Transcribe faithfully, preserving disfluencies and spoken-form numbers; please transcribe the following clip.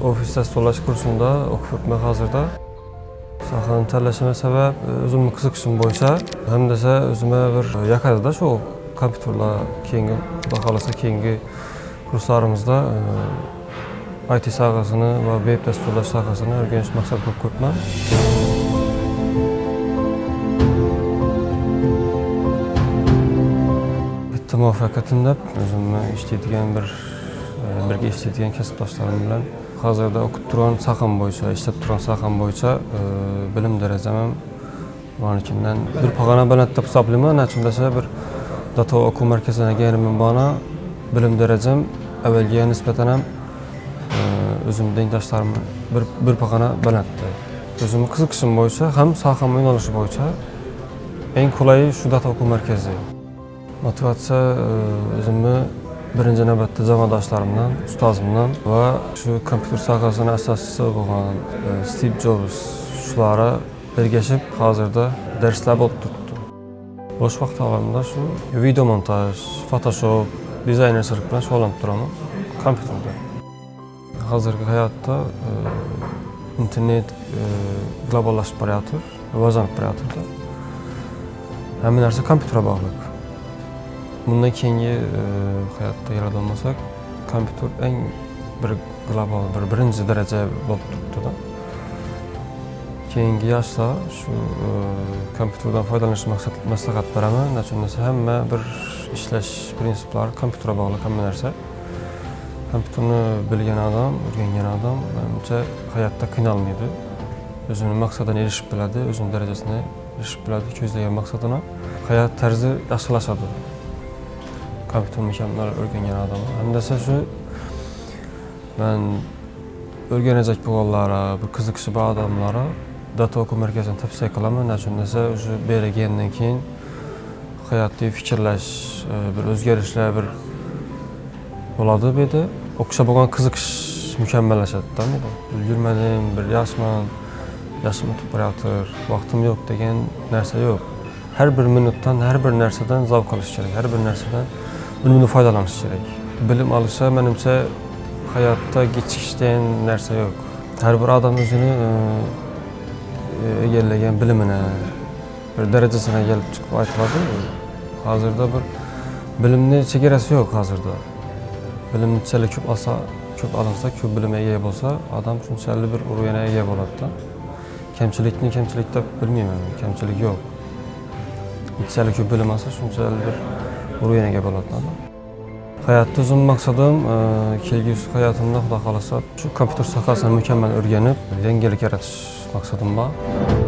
ofiste stolaş kursunda okuyup ötmek hazırda. Sahanın terleşime sebep özümün kızıkışım boyunca hem de özüme bir yakaydı da şu kompüterla keyingi bakalasa keyingi kurslarımızda I T sahasını ve web dastolaş sahasını öğreniş maksat ko'p bitta muvaffaqiyatim deb özümni ishlaydigan bir birga ishlaydigan kasbdoshlarim bilan hozirda o'qib turgan saham bo'yicha, ishlab turgan saham bo'yicha bilim darajam ularnikidan bir pog'ona baland deb hisoblayman. Nachundasa bir data o'quv markaziga kelganman bana bilim darajam avvalgiga nisbatan ham özümün tengdoshlarim bir bir pog'ona balanddi. Özümün qiziqishim bo'yicha ham saham yo'nalishi bo'yicha eng qulayi shu data o'quv markazi. Motivatsiya özümü birinci navbatda jamoadoshlarimdan, ustozimdan va shu kompüter sohasini asoschisi bo'lgan Steve Jobs shulara birgashib hozirda darslar bo'lib turibdi. Bo'sh vaqtlarimda shu video montaj, Photoshop, dizaynerchilik bilan shug'ullanib turaman kompüterda. Hozirgi hayotda internet globallashib borayotir, rivojlanib borayotir. Hamma narsa kompüterga bog'liq. Bundan keyingi hayotda yarada olmasak, kompüter eng bir global, bir birinci daraja bo'lib turibdi. Keyingi yoshda shu kompüterdan foydalanish maqsad maslahat beraman. Nachunsa hamma bir ishlash prinsiplari kompüterga bog'liq hamma narsa. Kompüterni bilgan odam, o'rgangan odam menimcha hayotda qiynalmaydi. O'zining maqsadini erishib biladi, o'zining darajasini erishib biladi, ko'zlagan maqsadini. Hayot tarzi yaxshilashadi. Kompüter mükemmel öğrengen adamı. Hem de şu ben öğrenecek bu yollara, bu kızıkışı bu adamlara data o'quv merkezini tavsiya qilaman. Nachundasa şu bergandan keyin hayotda fikrlash, bir o'zgarishlar bir bo'ladi bu yerda. O'qishga bo'lgan qiziqish mukammallashadi. Ulgurmadim, bir yoshman, yoshim o'tib borayotir, vaqtim yo'q degan narsa yo'q. Her bir minutdan, her bir narsadan zavq olish kerak. Her bir narsadan bundan foydalanish kerak. Bilim olishsa menimcha hayotda kechikishdan narsa yo'q. Har bir odam o'zini egallagan bilimini, bir darajasini kelib chiqib aytadi. Hozirda bir bilimni chegarasi yo'q hozirda. Bilimni qanchalik ko'p olsa, ko'p olinsa, ko'p bilimga ega bo'lsa, odam shunchalik bir urug'ga ega bo'ladi. Kamchilikni kamchilik deb bilmayman, kamchilik yo'q. Qanchalik ko'p bilim olsa, shunchalik bir urug'ga ega bo'ladi. Hayotda o'zim maqsadim kelgusi hayotimda xudo xolasa shu kompüter sohasini mukammal o'rganib, yangilik yaratish maqsadim bor.